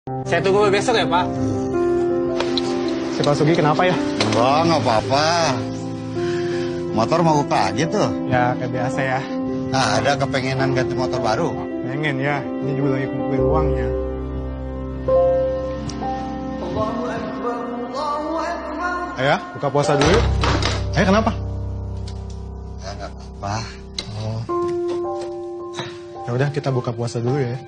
Saya tunggu besok ya, Pak. Si Pak Sugi kenapa ya? Nggak apa-apa. Motor mau lagi tuh. Ya, kayak biasa ya. Nah, ada kepengenan ganti motor baru? Pengen ya, ini juga lagi kumpulin uangnya. Ayah, buka puasa dulu yuk. Ayah, kenapa? Ya, nggak apa-apa. Oh. Ya udah, kita buka puasa dulu ya.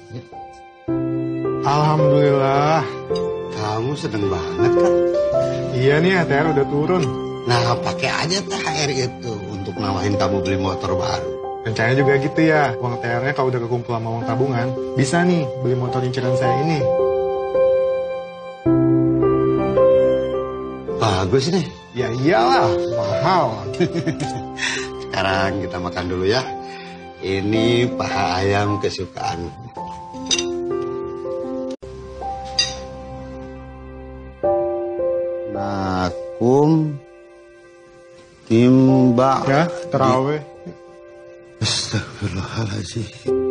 Alhamdulillah. Kamu seneng banget kan? Iya nih, ATR udah turun. Nah, pakai aja THR itu untuk nawarin kamu beli motor baru. Rencananya juga gitu ya, uang THR-nya kalau udah kekumpul sama uang tabungan, bisa nih beli motor inceran saya ini. Bagus nih. Ya iyalah, mahal. Sekarang kita makan dulu ya. Ini paha ayam kesukaan. Nakum timba. Ya, terawih. Astagfirullahaladzim.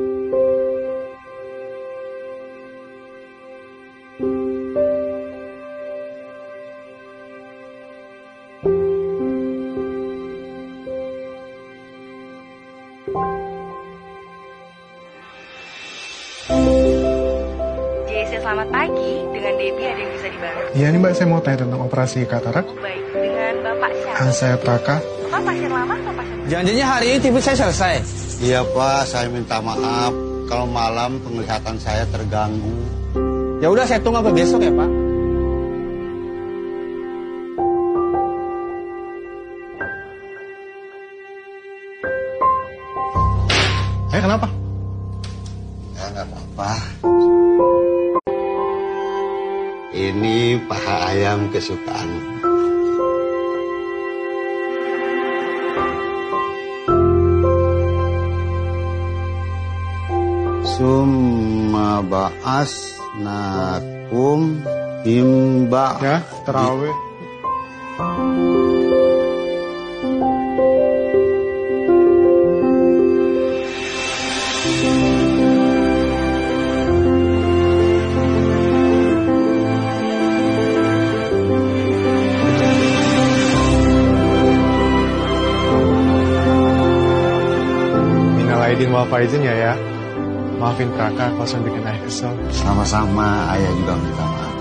JC selamat pagi, dengan Debbie ada yang bisa dibantu? Iya nih Mbak, saya mau tanya tentang operasi katarak. Baik, dengan Bapak siapa? Saya Praka. Bapak pasien lama atau pasien baru? Janjinya hari ini TV saya selesai. Iya Pak, saya minta maaf kalau malam penglihatan saya terganggu. Ya udah, saya tunggu sampai besok ya, Pak. Kenapa? Ya nggak apa-apa. Ini paha ayam kesukaan. Summa ba'as nakum timba. Ya, terawih. Aidin wal faizin ya. Maafin Praka kalau saya bikin ayah kesel. Sama-sama, ayah juga minta maaf.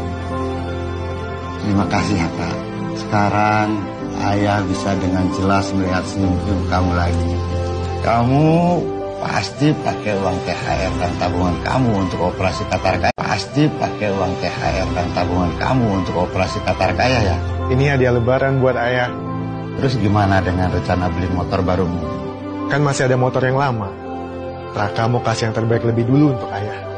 Terima kasih ya Kak. Sekarang ayah bisa dengan jelas melihat senyum kamu lagi. Kamu pasti pakai uang THR dan tabungan kamu untuk operasi Qatar Kaya. Pasti pakai uang THR dan tabungan kamu untuk operasi Qatar Kaya ya. Ini hadiah lebaran buat ayah. Terus gimana dengan rencana beli motor barumu? Kan masih ada motor yang lama. Praka mau kasih yang terbaik lebih dulu untuk ayah.